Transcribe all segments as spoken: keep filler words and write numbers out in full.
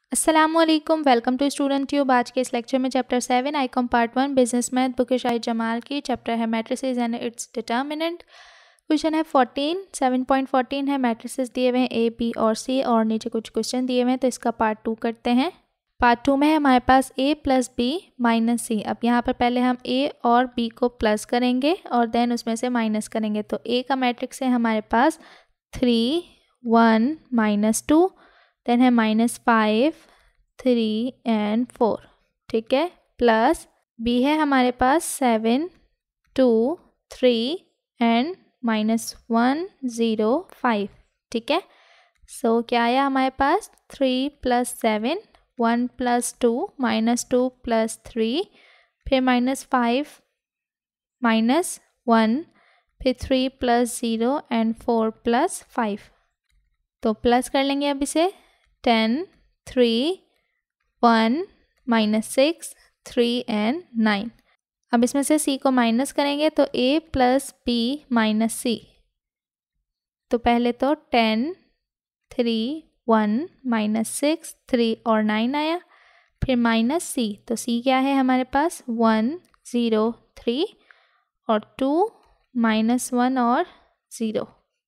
अस्सलामुअलैकुम, welcome to student tube. आज के इस लेक्चर में chapter seven ICom part one business math book Shahid Jamal की चैप्टर है matrices and its determinant. Question है फोर्टीन सेवन पॉइंट फोर्टीन है। मैट्रिसेस दिए हुए हैं ए बी और सी और नीचे कुछ क्वेश्चन दिए हुए हैं, तो इसका पार्ट टू करते हैं। पार्ट टू में है हमारे पास A plus B minus C. अब यहाँ पर पहले हम ए और बी को प्लस करेंगे और देन उसमें से माइनस करेंगे। तो ए का मैट्रिक्स है हमारे पास three one minus two, then है minus five three and four, ठीक है। प्लस बी है हमारे पास seven two three and minus one zero five, ठीक है। सो क्या आया हमारे पास three plus seven, one plus two, minus two plus three, फिर माइनस फाइव माइनस वन, फिर three plus zero and four plus five. तो प्लस कर लेंगे अब इसे, ten three one minus six three and nine. अब इसमें से सी को माइनस करेंगे तो A plus B minus C. तो पहले तो ten three one minus six three और नाइन आया, फिर माइनस सी। तो सी क्या है हमारे पास वन ज़ीरो थ्री और टू माइनस वन और ज़ीरो।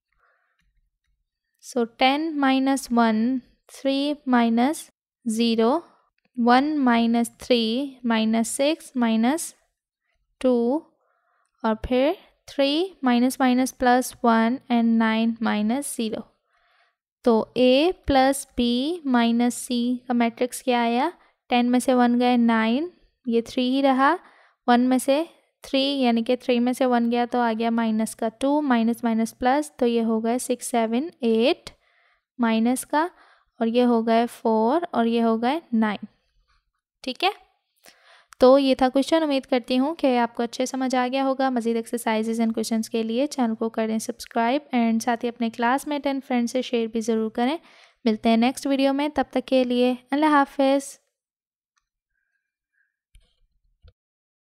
So ten minus one, three minus zero, one minus three minus six minus two और फिर three minus minus plus one and nine minus zero. तो A plus B minus C का matrix क्या आया, ten में से वन गए nine, ये थ्री ही रहा, वन में से थ्री यानी कि थ्री में से वन गया तो आ गया माइनस का टू, माइनस माइनस प्लस, तो ये हो गए सिक्स सेवन एट माइनस का, और ये हो गए फोर और ये हो गए नाइन, ठीक है। तो ये था क्वेश्चन। उम्मीद करती हूँ कि आपको अच्छे समझ आ गया होगा। मज़ीद एक्सरसाइजेज एंड क्वेश्चंस के लिए चैनल को करें सब्सक्राइब एंड साथ ही अपने क्लासमेट एंड फ्रेंड से शेयर भी ज़रूर करें। मिलते हैं नेक्स्ट वीडियो में, तब तक के लिए अल्लाह हाफिज़।